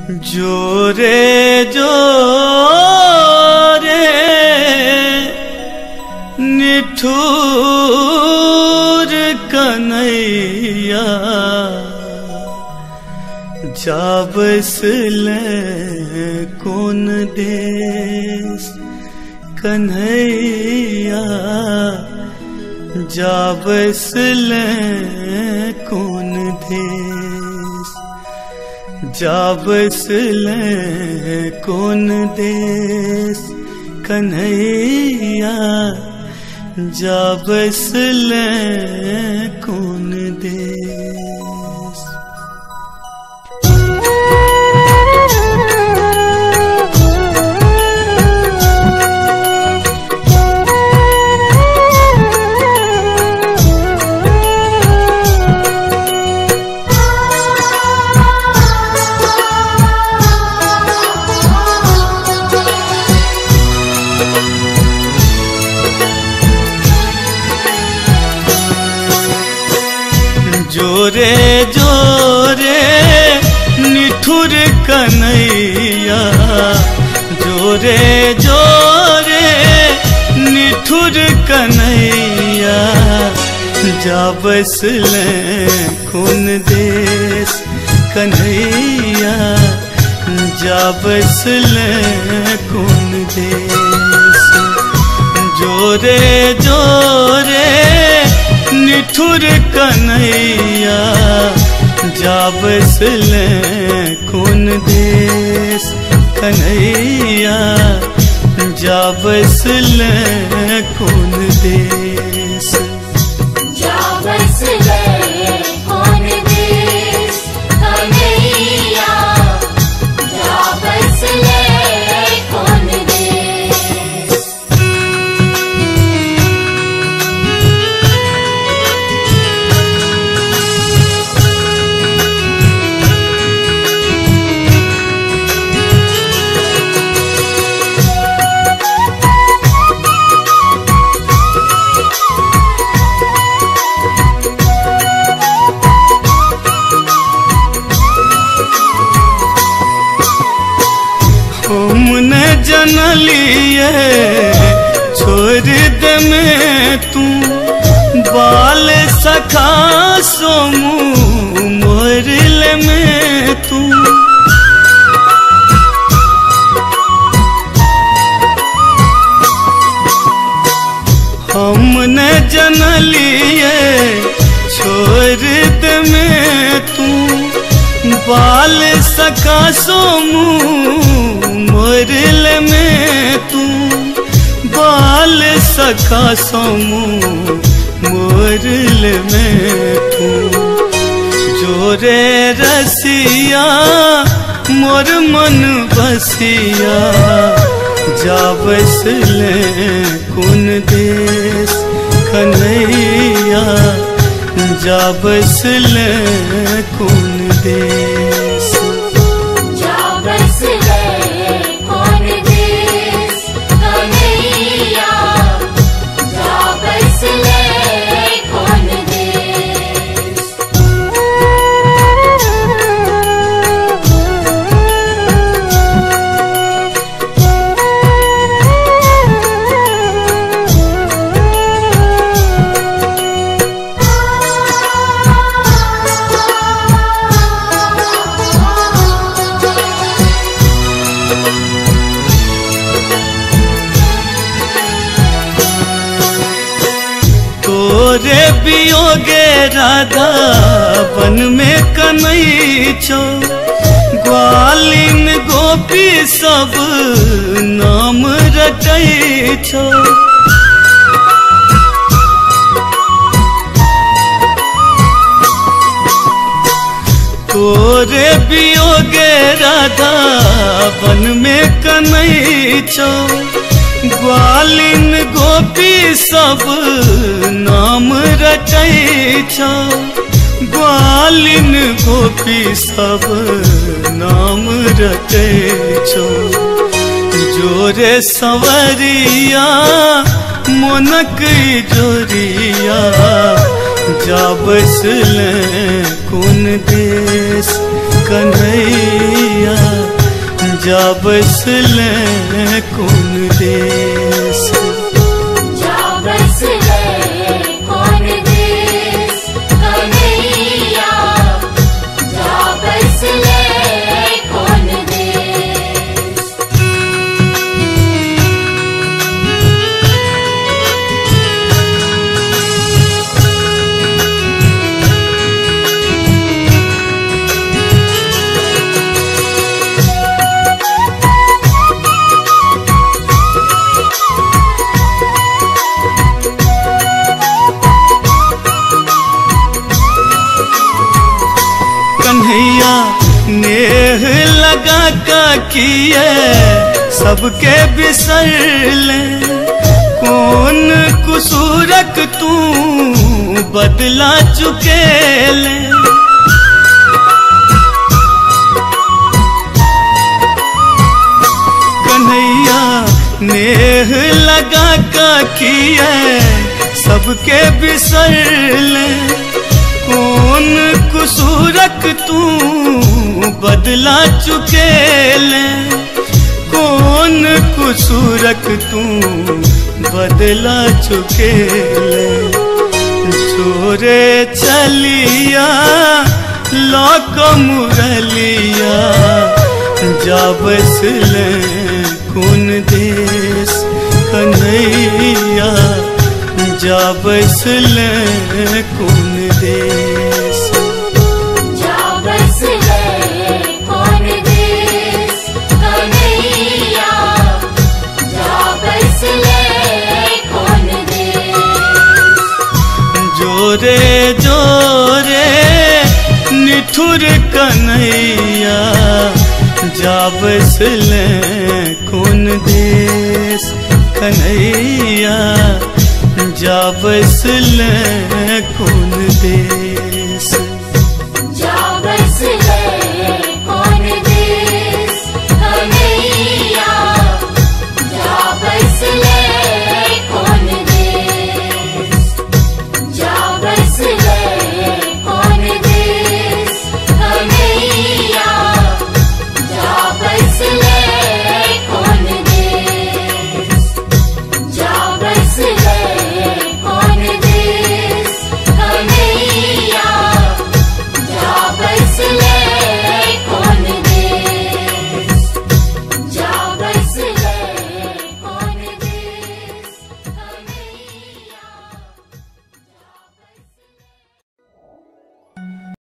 जोरे जोरे निठुर कन्हैया जाबसले कौन देश कन्हैया जाबसले कौन देश जाबसले कौन देश कन्हैया जाबसले कौन देश। जोरे जोरे निठुर कन्हैया जोरे जोरे निठुर कन्हैया जाबसले कौन देश कन्हैया जाबसले कौन देश। जोरे जोरे निठुर कन्हैया जाबसले कौन देश कन्हैया जाबसले कौन देश। जाबसले कौन देश कन्हैया जाबसले कौन देश। हमने जनलिए छोड़ दे में तू बाल सखा सोमू मोरल में तू। हमने जनलिए छोड़ दे में तू बाल सखा सोमू मोरल में तू बाल सखा सोमू मोरल में तू। जोरे रसिया मोर मन बसिया जाबसले कौन देश कन्हैया जाबसले कौन देश। जाबसले कौन देश कन्हैया जाबसले कौन देश। तोरे बियोगे राधा वन में कन्हैया ग्वालिन गोपी सब नाम रटैछो। तोरे बियोगे राधा वन में कन्हैया ग्वालिन गोपी सब नाम रटैछो। ग्वालिन गोपी सब नाम रटैछो। जोरे संवरिया मोनक जोरिया जाबसले कौन देश कन्हैया जा बस ले कौन देश जा बस ले कौन देश कन्हैया जा बस ले कौन देश। कन्हैया नेह लगा का किए सबके बिसर ले कौन कुसूरक तू बदला चुके ले। कन्हैया नेह लगा का किए सबके बिसर ले कौन कुसूरक तू बदला चुके ले कौन कुसूरक तू बदला चुके ले। छोरे चलिया लोक मुरलिया जा बस ले कौन देश कन्हैया जा बस ले कौन देश जा बस ले कौन देश कन्हैया जा बस ले कौन देश। जोरे जोरे निठुर कन्हैया जा बस ले कौन देश कन्हैया जा बस ले कौन देश।